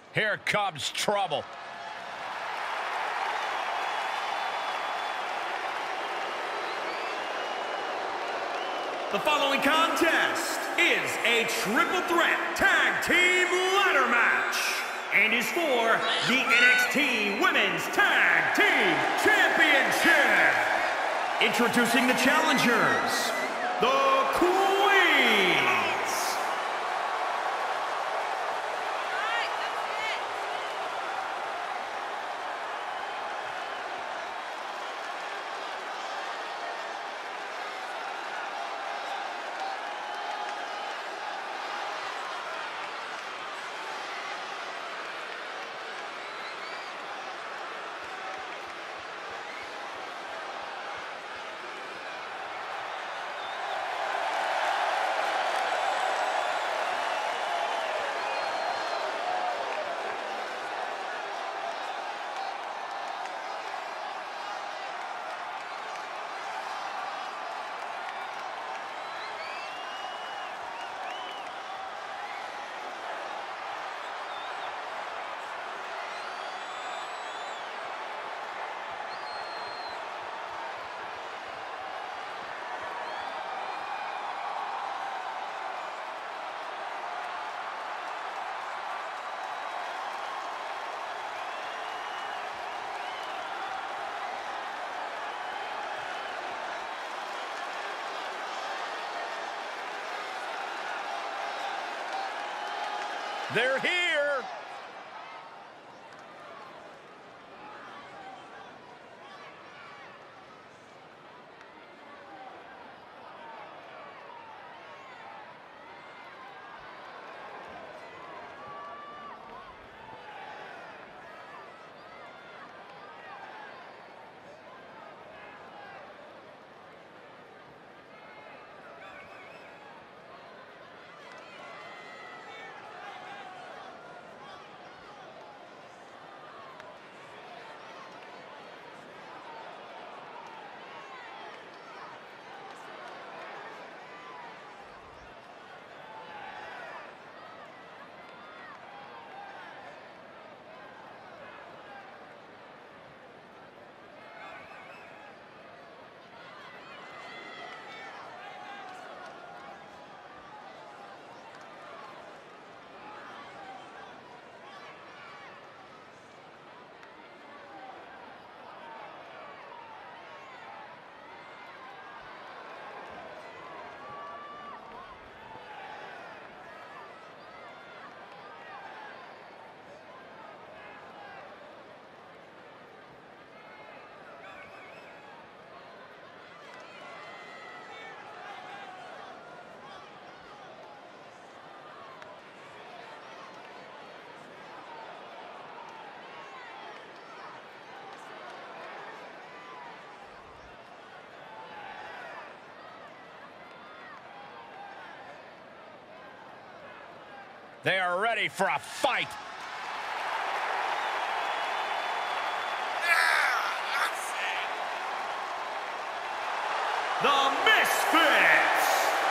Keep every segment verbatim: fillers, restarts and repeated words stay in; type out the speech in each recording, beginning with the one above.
Here comes trouble. The following contest is a triple threat tag team ladder match and is for the N X T Women's Tag Team Championship. Introducing the challengers, the Queens. They're here. They are ready for a fight. The Misfits.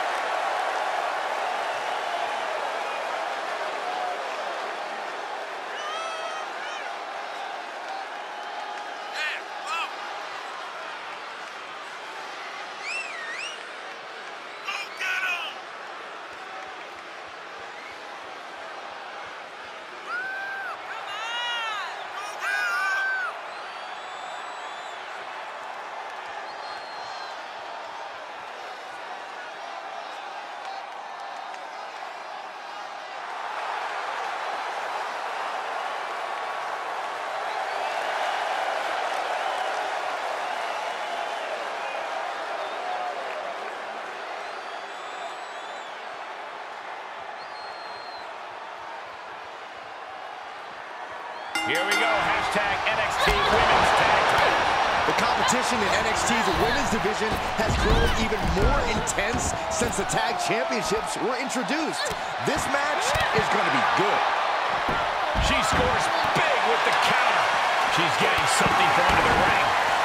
Here we go, hashtag N X T Women's Tag Title. The competition in N X T's Women's Division has grown even more intense since the Tag Championships were introduced. This match is going to be good. She scores big with the counter. She's getting something from under the ring.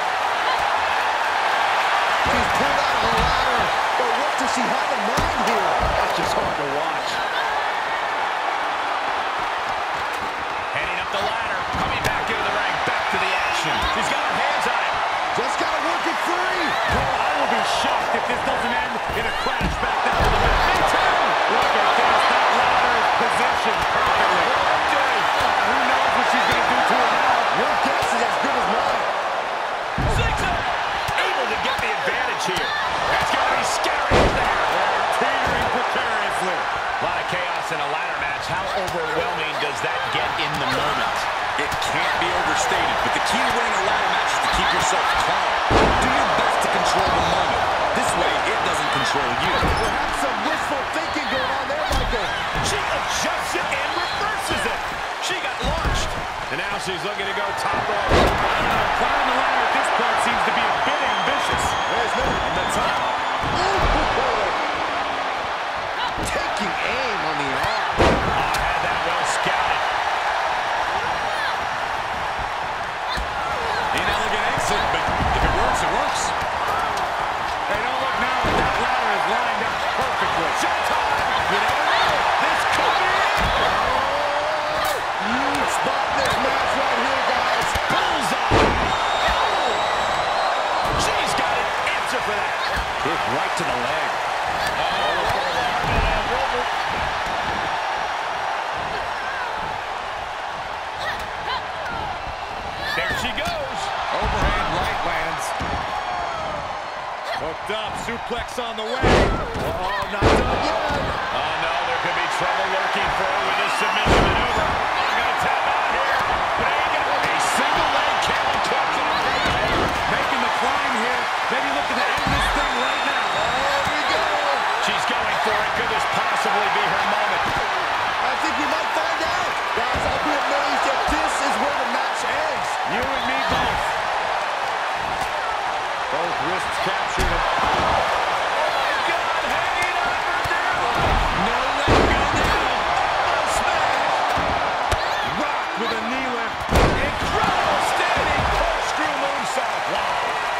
She's pulled out of the ladder, but what does she have in mind here? That's just hard to watch. overstated, but the key to winning a ladder match is to keep yourself calm. Do your best to control the moment. This way, it doesn't control you. Perhaps some wishful thinking going on there, Michael. She adjusts it and reverses it. She got launched. And now she's looking to go top rope. I don't know. Climbing the ladder at this point seems to be a bit ambitious. There's no On the top. Taking aim on the arm. Oh, I had that well scouted. Inelegant exit, but if it works, it works. Hey, don't look now. That ladder is lined up perfectly. Showtime! You never know. This could be it. Huge spot in this match right here, guys. Bullseye! Oh! She's got an answer for that. Kick right to the leg. There she goes. Overhand right lands. Hooked up, suplex on the way. Oh, not done yet. Oh, no, there could be trouble lurking for her with this submission maneuver. I'm going to tap out here. But ain't gonna be a single leg camel clutch on her. Making the climb here. Maybe looking to end this thing right now. There we go. She's going for it. Could this possibly be her moment? I think we might find out. Guys, I'll be amazed if this is where the match ends. You and me both. Both wrists captured. Oh, my God. Hanging on her down. No letting go now. Oh, smash. Rock with a knee lift. Incredible standing corkscrew moonsault. Wow.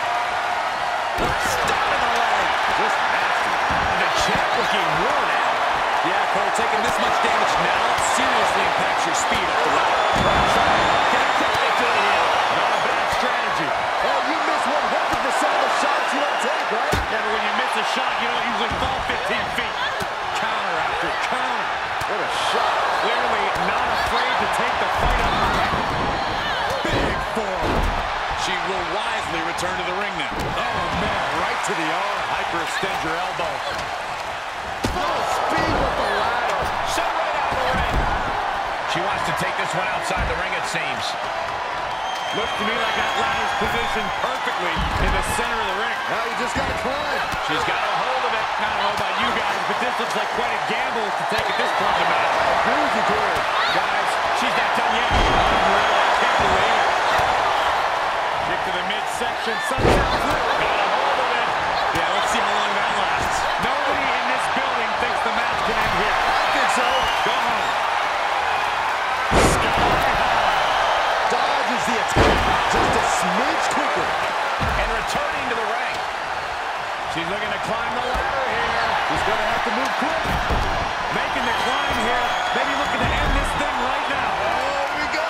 Stop in the leg. Just nasty. And the champ looking worn out. Yeah, Cole, taking this much damage now seriously impacts your speed up the ladder. Get quickly to the heel. Not a bad strategy. Oh, you miss one hundred percent of the shots you don't take, right? Yeah, but when you miss a shot, you don't usually fall fifteen feet. Counter after counter. What a shot. Clearly not afraid to take the fight on her head. Big forearm. She will wisely return to the ring now. Oh, man, right to the arm. Hyperextend your elbow. Full speed with the ladder. Shut right out of the ring. She wants to take this one outside the ring, it seems. Looks to me like that ladder's positioned perfectly in the center of the ring. Now you just got to climb. She's got a hold of it. I don't know about you guys, but this looks like quite a gamble to take at this point in the match. I agree with you, Corey. Guys, she's not done yet. Unreal. I can't believe it. Kick to the midsection. Sunset flip. Got a hold of it. Yeah, let's see how long that lasts. Nobody in this building thinks the match can end here. I think so. Go home. Sky high. Dodges the attack just a smidge quicker. And returning to the ring. She's looking to climb the ladder here. She's going to have to move quick. Making the climb here. Maybe looking to end this thing right now. There we go.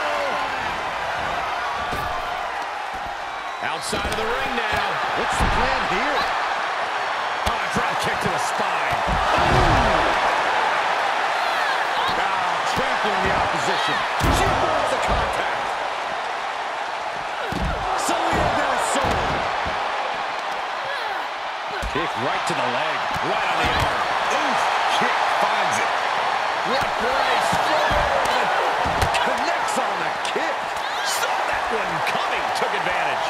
Outside of the ring now. What's the plan here? Oh, a drop kick to the spine. Ah, trampling the opposition. She avoids the contact. Salida del Sol. Kick right to the leg. Right on the arm. Oof. Kick finds it. What place. Connects on the kick. Saw that one coming. Took advantage.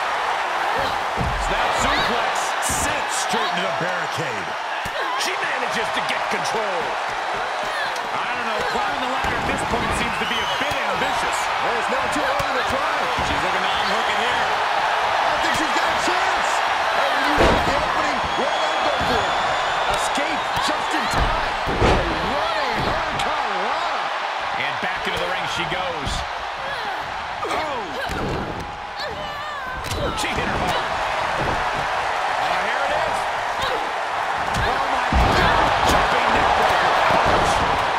Snap suplex. Sent straight into the barricade. She manages to get control. I don't know. Climbing the ladder at this point seems to be a bit ambitious. Well, it's never too early to try. She's looking to unhook it here. I think she's got a chance. Hey, when you got the opening, well, then go for it. Escape just in time. A running hurricanrana. And back into the ring she goes. Oh! She hit her hard. Oh, here it is. Oh, my God. Jumping neck breaker. Ouch.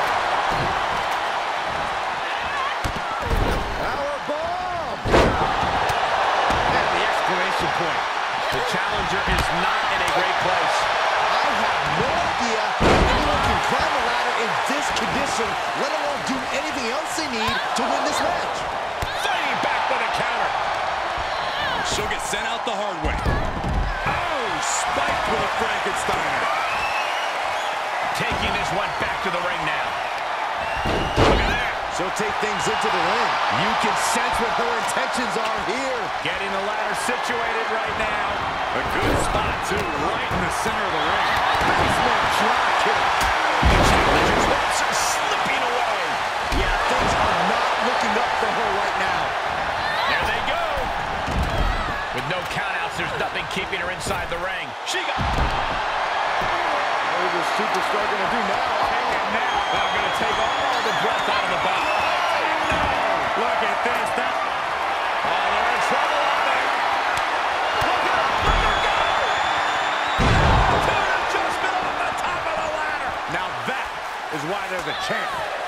Power bomb. And the exclamation point. The challenger is not in a great place. I have no idea anyone can climb a ladder in this condition, let alone do anything else they need to win this match. Fighting back with a counter. She'll get sent out the hard way. Oh, spiked with a Frankensteiner. Taking this one back to the ring now. Look at that. She'll take things into the ring. You can sense what her intentions are here. Getting the ladder situated right now. A good spot, too, right in the center of the ring. Basement drop kick. The challenger's hopes are slipping away. Yeah, things are not looking up for her right now. There they go. With no countouts, there's nothing keeping her inside the ring. She got... What is this superstar going to do now? Take it now. They're going to take all the breath out of the body. Oh, no. Look at this. That... Oh, they're in trouble out there. Look at her. Look at her go. To an adjustment off the top of the ladder. Now that is why they're the champ.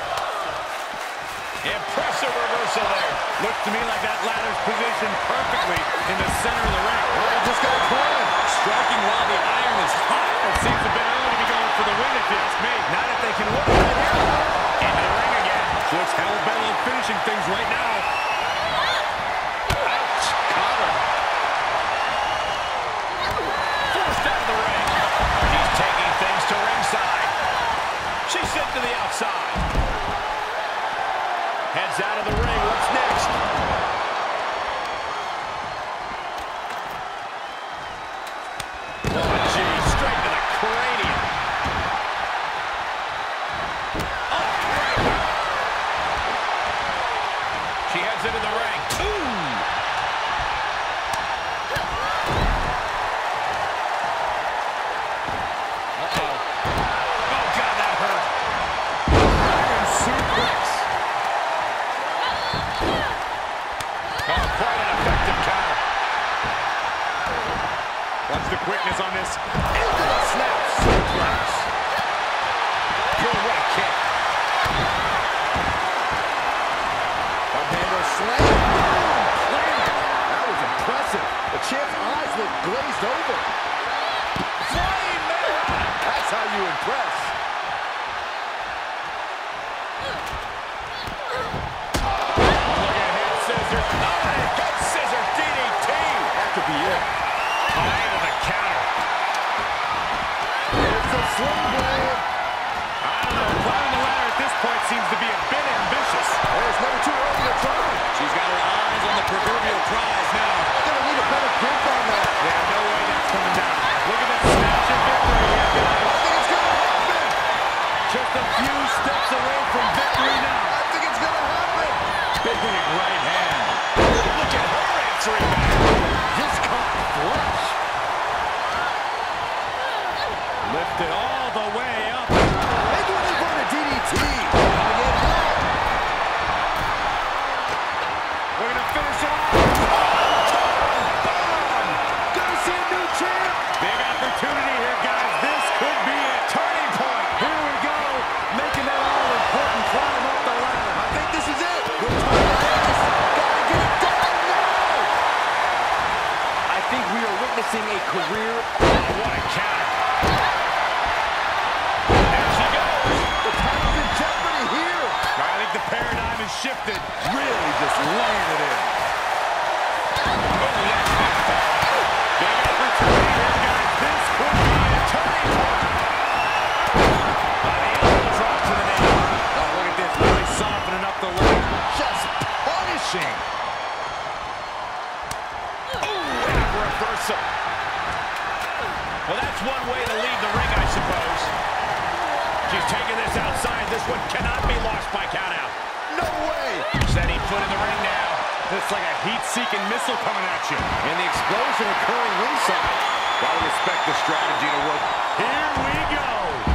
Impressive reversal there. Looks to me like that ladder's positioned perfectly in the center of the ring. Oh, just got to climb. Striking while the iron is hot. It seems a bit early to be going for the win, if you ask me. Not if they can win right here. Into the ring again. Looks hell-bent on finishing things right now. Ouch. Caught her. Forced out of the ring. He's taking things to ringside. She's sent to the outside. Heads out of the ring. What's next? Oh, gee. Straight to the cranium. Oh, right. She heads into the ring. Ooh. Uh-oh. Oh, God, that hurt. Iron suplex. Oh, quite an effective counter. Watch the quickness on this. Into the snap suplex. Good way kick. Up-hander slam. Planted. That was impressive. The champ's eyes look glazed over. Flying Manhattan. That's how you impress. Look at head scissors. Oh, and a head scissor D D T. That could be it. Oh, into the counter. It's a sling blade. I don't know. Climbing the ladder at this point seems to be a bit ambitious. Oh, it's never too early to try. She's got her eyes on the proverbial prize now. They're going to need a better grip on that. There's no way that's coming down. Look at that snatch of victory here, guys. I think it's going to happen. Just a few steps away from victory now. I think it's going to happen. Big right hand. Look at her answering back. Just caught flush. Lifted all the way up. Maybe when they find a D D T. Coming in hot. We're going to finish it off. Gonna see a new champ. Big opportunity here, guys. This could be a turning point. Here we go. Making that all-important climb up the ladder. I think this is it. Good time to end this. Gotta get it done now. I think we are witnessing a career. Oh, what a counter. There she goes. The title's in jeopardy here. I think the paradigm has shifted. Really just laying it in. Oh, that's backfire. Big opportunity here, guys. This could be a turning point. Oh, the elbow drop to the knee. Oh, look at this. Really softening up the ladder. Just punishing. Oh, and a reversal. Well, that's one way to leave the ring, I suppose. She's taking this outside. This one cannot be lost by countout. No way. Setting foot in the ring now. It's like a heat-seeking missile coming at you. And the explosion occurring ringside. Gotta respect the strategy to work. Here we go.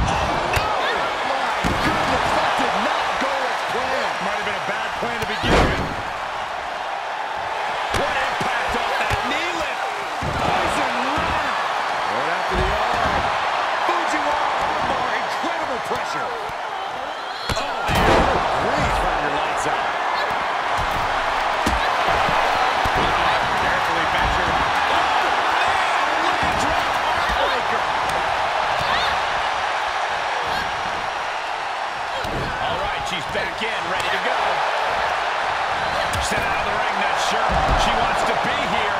My goodness, that did not go as planned. Might have been a bad plan to begin with. What impact off that knee lift. Poison run. Right after the arm. Fujiwara armbar, incredible pressure. Oh, man. Please turn your lights out. Carefully measured. Oh, man. Leg drop. Heartbreaker. All right, she's back in, ready to go. Sent out of the ring, not sure she wants to be here.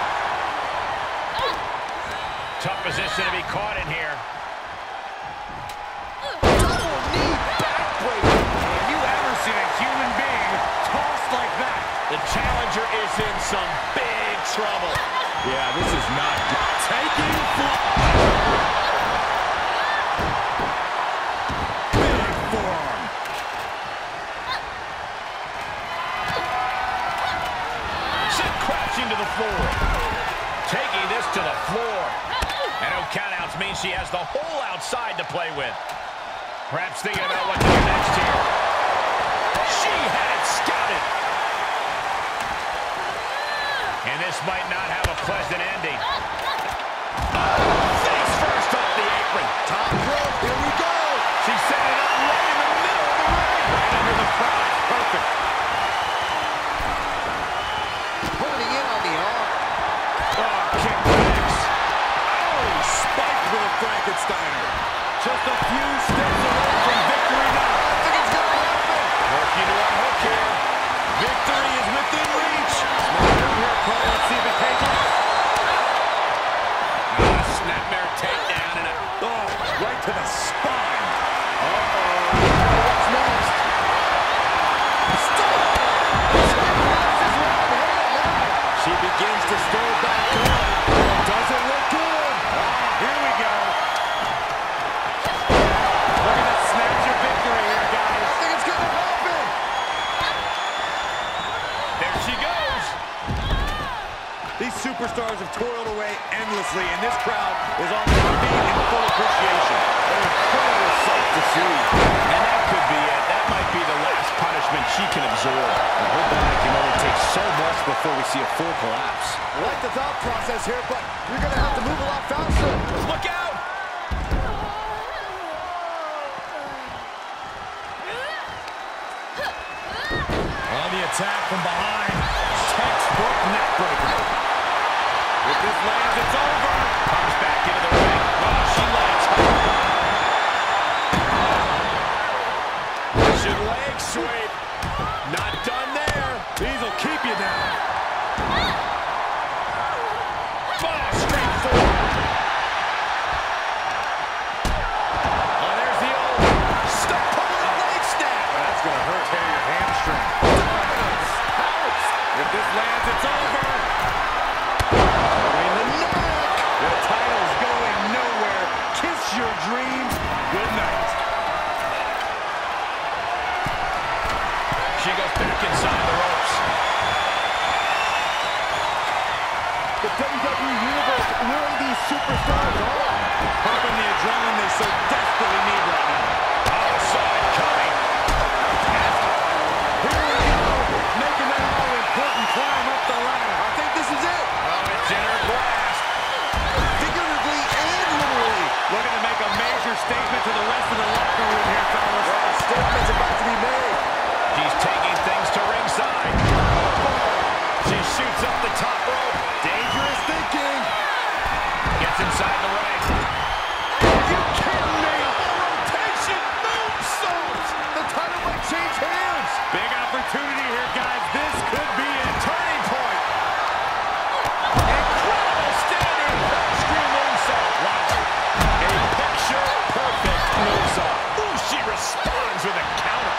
Tough position to be caught in here. Double knee backbreaker. Have you ever seen a human being The challenger is in some big trouble. Yeah, this is not good. Taking flight. Big forearm. Sent crashing to the floor. Taking this to the floor. And no countouts means she has the whole outside to play with. Perhaps thinking about what to do next here. She had it scouted. And this might not have a pleasant ending. Face first off the apron. Top rope, here we go. She set it up right in the middle of the ring. Right under the crotch. Perfect. Holding in on the arm. Oh, kick connects. Oh, spiked with a Frankensteiner. Just a few steps away from victory now. I think it's going to happen. Working to unhook here. Victory is within reach. Smart move here, Cole. Let's see if it pays off. Ah, snapmare takedown and a... Oh, right to the spine. Uh-oh. What's next? Stop! She begins to stir back up. Doesn't look good. Oh, here we go. Look at that snatch of victory here, guys. I think it's going to happen. There she goes. These superstars have toiled away endlessly, and this crowd is on their feet in full appreciation. An incredible sight to see. And that could be it. That might be the last punishment she can absorb. And her body can only take so much before we see a full collapse. I like the thought process here, but you're going to have to move a lot faster. Look out! On the attack from behind. Textbook neckbreaker. If this lands, it's over. Comes back into the ring. Oh, she lands hard. Should leg sweep. Not done there. These will keep you down. Oh, straight forward. Oh, there's the old step pulling leg snap. That's going to hurt tear your hamstring. If this lands, it's over. In the neck. The title's going nowhere. Kiss your dreams. Good night. She goes back inside the ropes. The W W E Universe luring these superstars on. Pumping the adrenaline they so desperately need right now. Outside coming. Here we go. Making that all-important climb up the ladder. I think this is it. Oh, it's in her grasp. Figuratively and literally. Looking to make a major statement to the rest of the locker room here, fellas. Well, the statement's about to be made. She's taking things to ringside. She shoots up the top rope. Dangerous thinking. Gets inside the ring. Are you kidding me? Rotation moonsault. The title might change hands. Big opportunity here, guys. This could be a turning point. Incredible standing corkscrew moonsault. Wow. A picture-perfect moonsault. Ooh, she responds with a counter.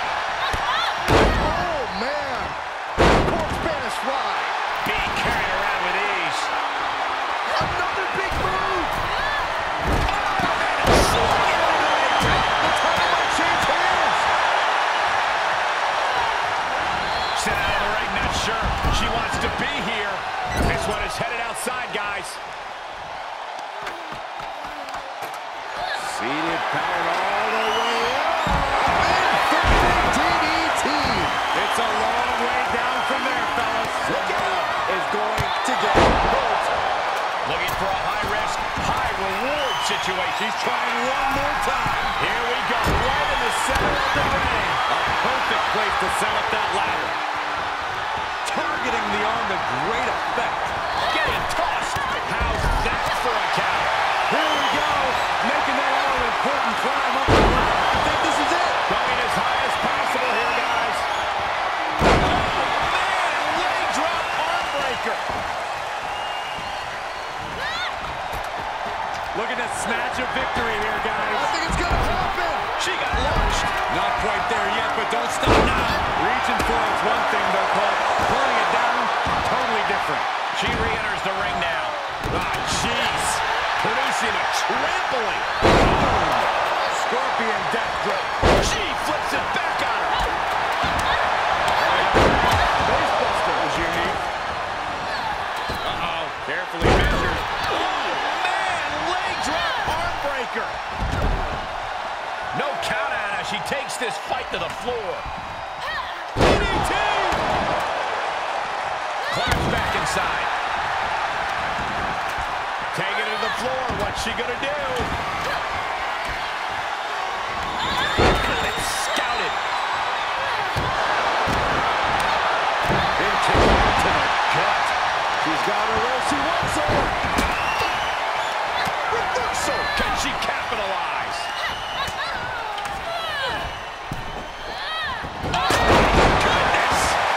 Oh, man. Cork Spanish fly. Being carried around with ease. Another big move. Oh, slung into the ring. The title might change hands. Sit out of the ring, not sure she wants to be here. This one is headed outside, guys. Seated, powered all the way up. Infinity D D T. It's a long way down from there, fellas. Look out. Is going to get hurt. Looking for a high-risk, high-reward situation. She's trying one more time. Here we go, right in the center of the ring. A perfect place to set up that ladder. Targeting the arm to great effect. Getting tossed. How's that for a count? Here we go. Making that all-important climb up the ladder. I think this is it. Going as high as possible here, guys. Oh, man, leg drop arm breaker. Look at that snatch of victory here, guys. I think it's going to happen. She got launched. Not quite there yet, but don't stop now. Reaching for it's one thing, though, Cole. trampling. Scorpion death grip. She flips it back on her. Facebuster was unique. Uh-oh, carefully measured. Oh, man, leg drop arm breaker. No count out as she takes this fight to the floor. D D T! Climbs back inside. Taking it to the floor. What's she gonna do? It's scouted. Big kick to the gut. She's got her where she wants her. Reversal. Can she capitalize? Oh, goodness.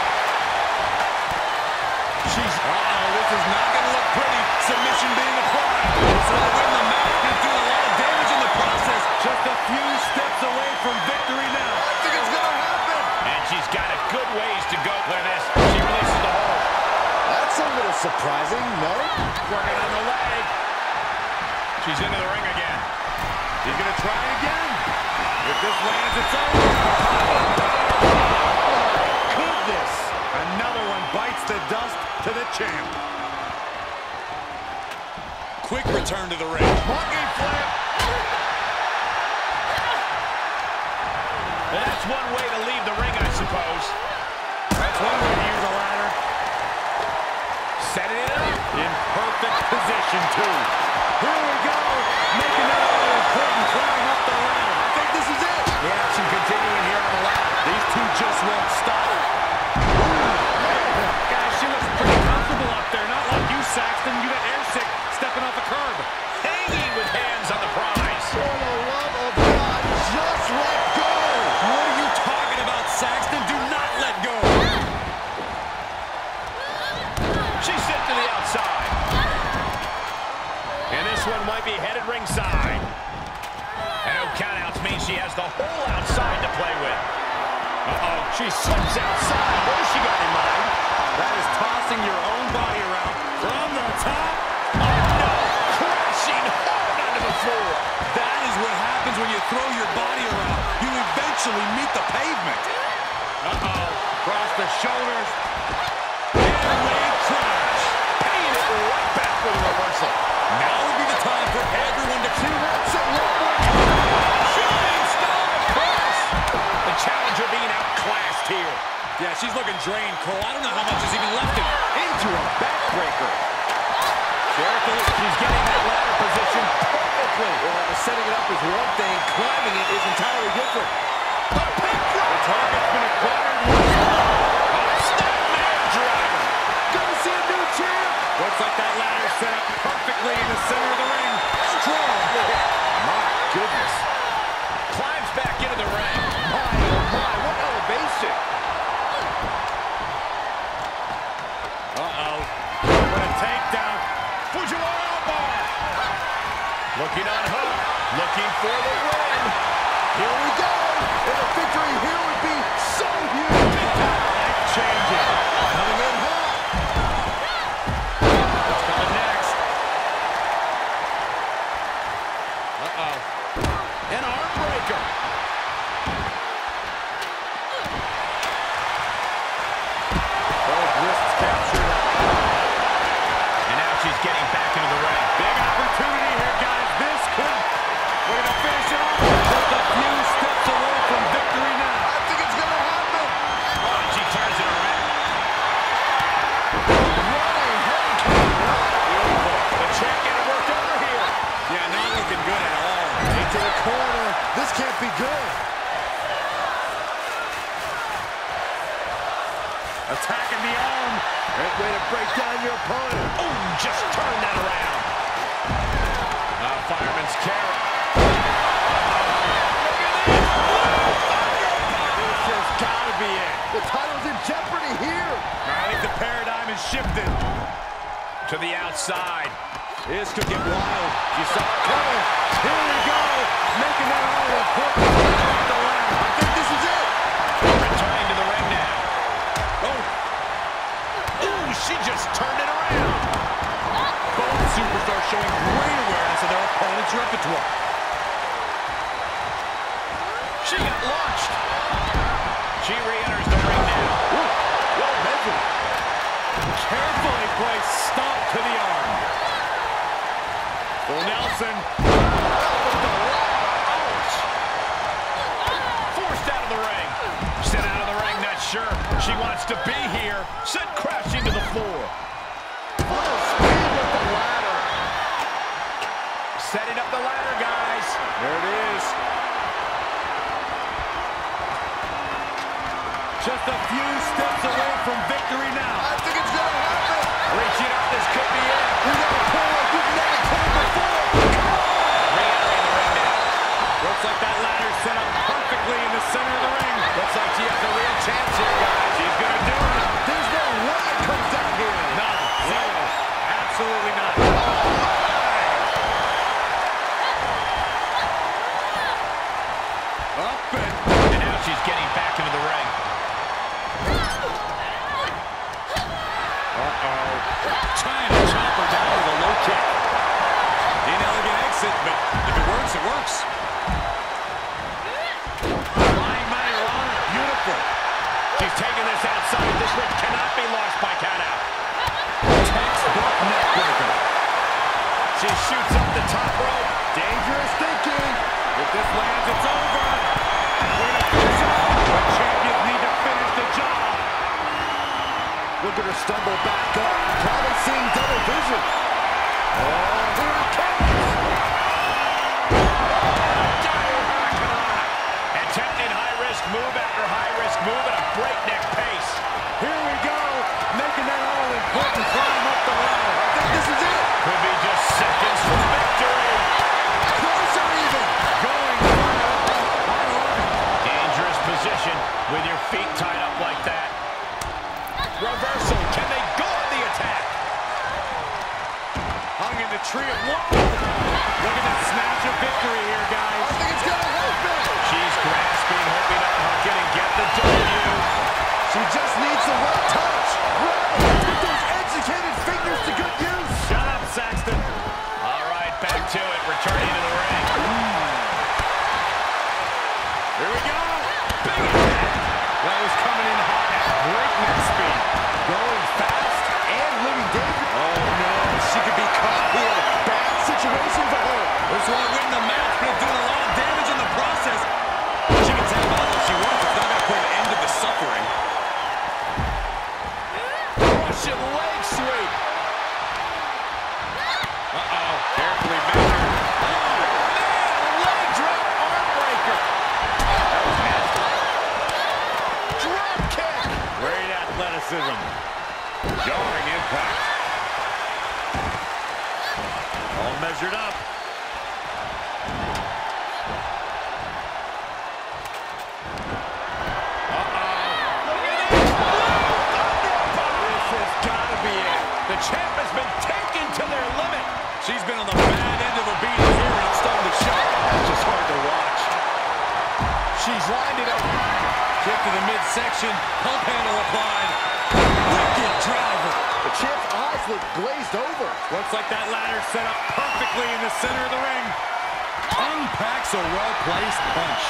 She's... Uh-oh, this is not going to look pretty. Submission being applied. This will win the match. He's doing a lot of damage in the process. Just a few steps away from victory now. I think it's gonna happen. And she's got a good ways to go. Look at this. She releases the hold. That's a little surprising, no? Working on the leg. She's into the ring again. He's gonna try again. If this lands, it's over. Goodness. Another one bites the dust to the champ. Quick return to the ring. Monkey flip. Well, that's one way to leave the ring, I suppose. That's one way to use a ladder. Setting it up. In perfect position, too. Here we go. Making that all important climb up the ladder. I think this is it. The action continuing here on the ladder. These two just won't stop. Guys, she looks pretty comfortable up there. Not like you, Saxton. You got air sick stepping off a curb. Hanging with hands on the prize. For the love of God, just let go. What are you talking about, Saxton? Do not let go. She's sent to the outside. And this one might be headed ringside. And no countouts means she has the whole outside to play with. Uh-oh, she slips outside. What has she got in mind? That is tossing your own body around from the top. Oh, no! Crashing hard onto the floor. That is what happens when you throw your body around. You eventually meet the pavement. Uh-oh. Across the shoulders. And leg crash. Paying it right back with a reversal. Now would be the time for everyone to... She wants it one more time. Shooting star press. The challenger being outclassed here. Yeah, she's looking drained, Cole. I don't know how much is even left in her. Into a backbreaker. Careful, she's getting that ladder position perfectly. Well, setting it up is one thing. Climbing it is entirely different. The pin drop. The target's been acquired. A snapmare driver. Gonna see a new champ. Looks like that ladder set up perfectly in the center of the ring. Strong. My goodness. Climbs back into the ring. My, oh my, what elevation. Uh-oh. What a takedown. Fujiwara bar. Looking on hook. Looking for the win. Here we go. And a victory here would be so huge. Life-changing. Coming in hot. What's coming next? Uh-oh. An arm breaker. Both wrists captured. And now she's getting back into the ring. Big opportunity here, guys. This could... We're going to finish it off. Just a few steps away from victory now. I think it's going to happen. Oh, and she turns it around. Running head. The champ getting worked over here. Yeah, not looking good at all. Into the corner. This can't be good. Attacking the arm. Great way to break down your opponent. Oh, just turn that around. Uh, fireman's carry. This has got to be it. The title's in jeopardy here. I think the paradigm has shifted to the outside. This could get wild. You saw it coming. Here we go. Making that all important. The ladder. I think this is it. Returning to the ring now. Oh. Ooh, she just turned it around. Both superstars showing great awareness of their opponent. opponent's repertoire. She got launched. She re-enters the ring now. Ooh, well measured. Carefully placed stomp to the arm. Full Nelson. Ouch. Forced out of the ring. Sent out of the ring, not sure she wants to be here. Sent crashing to the floor. Full speed with the ladder. Setting up the ladder, guys. There it is. Just a few steps away from victory now. I think it's gonna happen. Reaching up, this could be it. We gotta pull like we've never pulled before. Re-entering the ring now. Looks like that ladder set up perfectly in the center of the ring. Looks like she has a real chance here, guys. She's gonna do it. There's no way it comes down here. None. Zero. Absolutely not. Up and... And now she's getting back into the ring. Uh-oh. Trying to chop her down with a low kick. Inelegant exit, but if it works, it works. Flying Mayorana, beautiful. She's taking this outside. This one cannot be lost by count out. Textbook neck breaker. She shoots up the top rope. Dangerous thinking. If this lands, it's over. We're gonna finish it off. The champions need to finish the job. Look at her stumble back up. Probably seeing double vision. Oh, here it comes. Attempting high-risk move after high-risk move at a breakneck pace. Here we go. Making that all-important climb up the ladder. I think this is it. Could be just seconds from victory. Closer even. Going higher. Dangerous position with your feet tied up like that. Reversal. Can they go on the attack? Hung in the tree of one. Look at that snatch of victory here, guys. I think it's gonna happen. She's grasping, hoping to unhook it and get the W. She just needs the right touch. Right. Put those educated fingers to good use. Shut up, Saxton. All right, back to it. Returning to the ring. Here we go. Big attack. That was coming in hot at breakneck speed. Going fast and living dangerous. Oh, no. She could be caught here. Bad situation for her. This won't win the match, but it's doing a lot of damage in the process. She can tap out all she wants. It's not going to put an end to the suffering. Russian leg sweep. Uh-oh. Carefully measured. Oh, man, leg drop arm breaker. That was nasty. Drop kick. Great athleticism. Jarring impact. All measured up. The champ has been taken to their limit. She's been on the bad end of a beating here, and it's starting to show. It's just hard to watch. She's lined it up. Kick to the midsection. Pump handle applied. Wicked driver. The champ's eyes look glazed over. Looks like that ladder set up perfectly in the center of the ring. Unpacks a well-placed punch.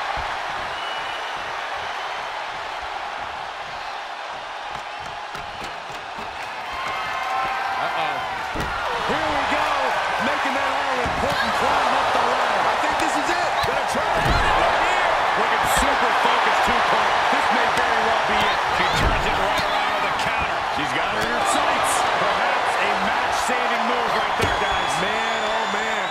Uh-oh. Here we go. Making that all-important climb up the ladder. I think this is it. Gonna try to hit it right here. Looking super focused, too, Cole. This may very well be it. She turns it right around with a counter. She's got her in her sights. Perhaps a match-saving move right there, guys. Man, oh, man.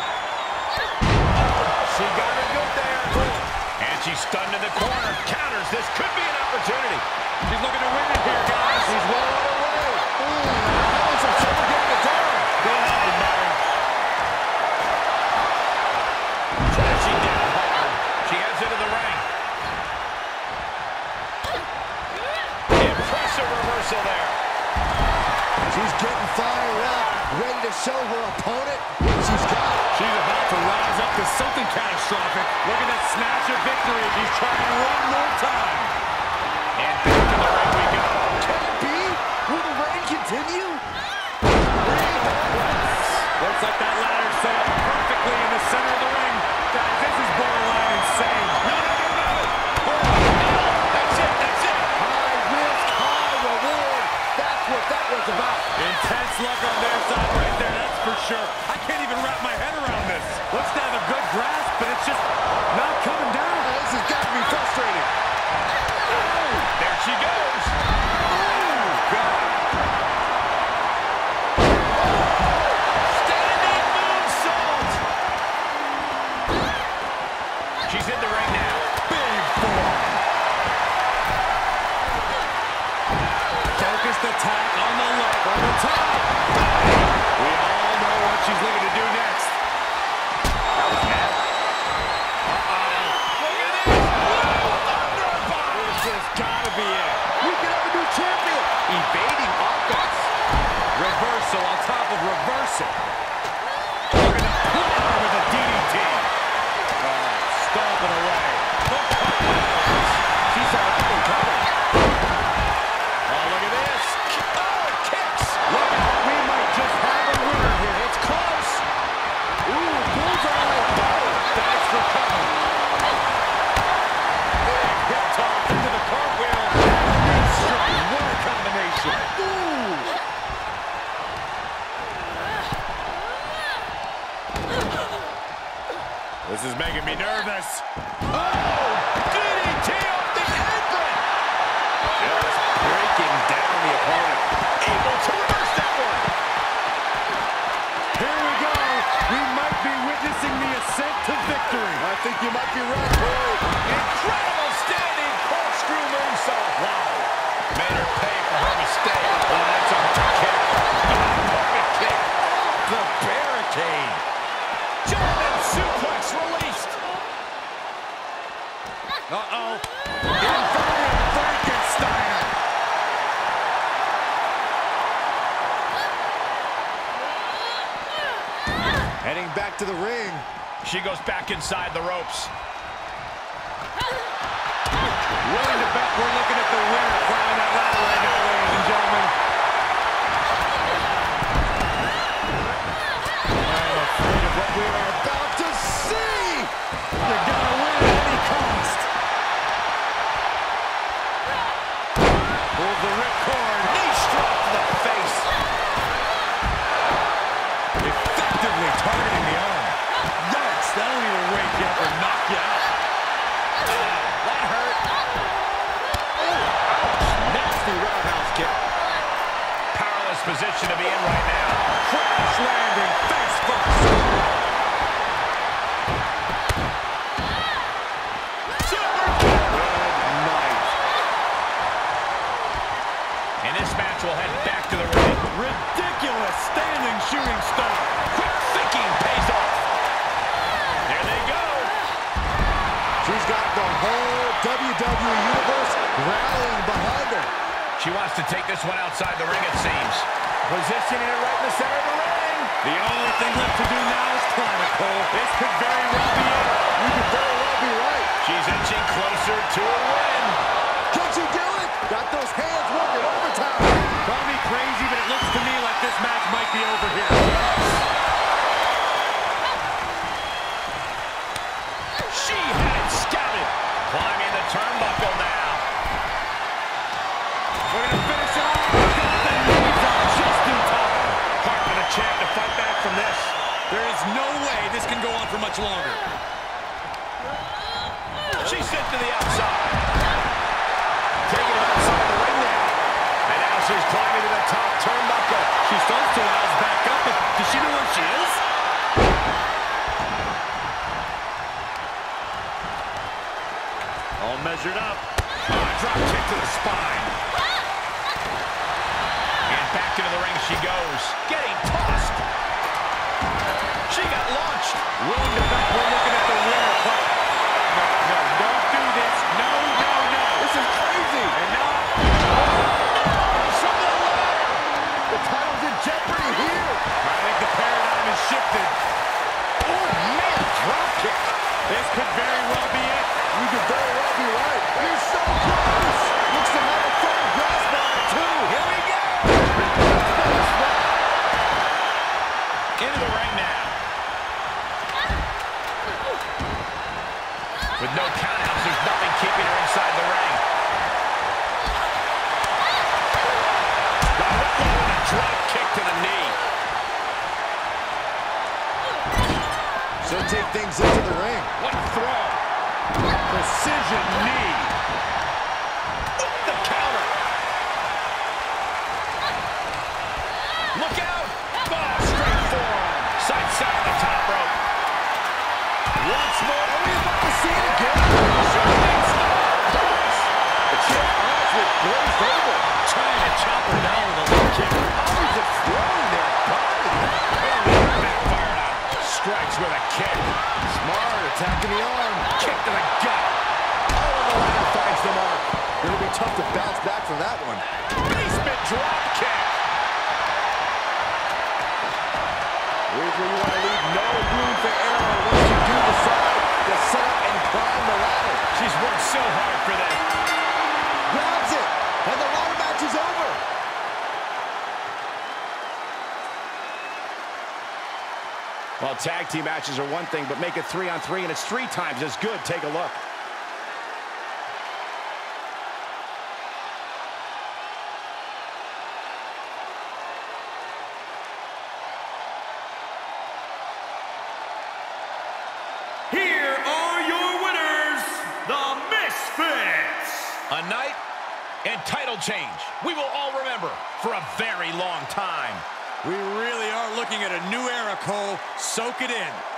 She got her good there. And she's stunned in the corner. Counters. This could be an opportunity. She's looking to win it here, guys. She's well on her way. Ooh, how is her champ getting it down? Go ahead, Byron. Crashing down hard. She heads into the ring. Impressive reversal there. She's getting fired up, ready to show her opponent what she's got. She's about to rise up to something catastrophic. Look at that snatch of victory. She's trying one more time. And back to the ring we go. Can it be? Will the reign continue? Looks like that ladder set up perfectly attack on the leg from the top. We all know what she's looking to do next. That was net. Uh-oh. Look at this. Thunderbolt. This has got to be it. We can have a new champion. Evading offense. Reversal on top of reversal. Looking to put her with a D D T. Oh, stomping away. Look out. She saw it coming. Oh, look at this. Oh, kicks. Look out, we might just have a winner here. It's close. Ooh, bullseye. Oh, That's the cover. Big hip toss into the cartwheel. What a combination. ooh. This is making me nervous. Oh, D D T off the apron. Just breaking down the opponent. Able to reverse that one. Here we go. We might be witnessing the ascent to victory. I think you might be right, Corey. Incredible standing corkscrew moonsault. Wow. Made her pay for her mistake. Oh, that's a hard kick. Oh, perfect kick. The barricade. German suplex released. Uh-oh. Inverted Frankensteiner. Heading back to the ring. She goes back inside the ropes. Willing to bet we're looking at the winner climbing that ladder right now, ladies and gentlemen. I'm afraid of what we are about to see. You gotta win at any cost. Pulls the ripcord. Knee strike to the face. Effectively targeting the arm. Yikes, that'll either wake you up or knock you out. That hurt. Nasty roundhouse kick. Powerless position to be in right now. Crash landing, face first. Super kick. Good night. And this match will head back to the ring. Ridiculous standing shooting star. Quick thinking pays off. There they go. She's got the whole W W E Universe rallying behind her. She wants to take this one outside the ring, it seems. Positioning it right in the center of the ring. The only thing left to do now is climb it, Cole. This could very well be it. You could very well be right. She's inching closer to a win. Can she do it? Got those hands working overtime. Call me crazy, but it looks to me like this match might be over here. She had it scouted. Climbing the turnbuckle now. We're going to finish it off. Got the knees up just in time. Hart with a chance to fight back from this. There is no way this can go on for much longer. She's sent to the outside. Taking it outside the ring now. And now she's climbing to the top turnbuckle. She starts to rouse back up, but does she know where she is? All measured up. Oh, drop kick to the spine. And back into the ring she goes. Getting tossed. She got launched. Willing to bet we're looking at the winner, but no, no, don't do this. No, no, no. This is crazy. And now, From the ladder. The title's in jeopardy here. I think the paradigm has shifted. Oh, man, drop kick. This could very well be it. You could very well be right. You're so close. Looks to have a firm grasp on it, too. Here we go. Into the ring now. With no countouts, there's nothing keeping her inside the ring. A drop kick to the knee. She'll take things into the ring. What a throw. Precision knee. The counter. Look out. Oh, straight forearm. Side side on the top rope. Once more. Are we about to see it again? Shooting star. The champ eyes were glazed over. Trying to chop her down. Well, tag team matches are one thing, but make it three on three, and it's three times as good. Take a look. Here are your winners, the Misfits. A night and title change we will all remember for a very long time. We really are looking at a new era, Cole. Soak it in.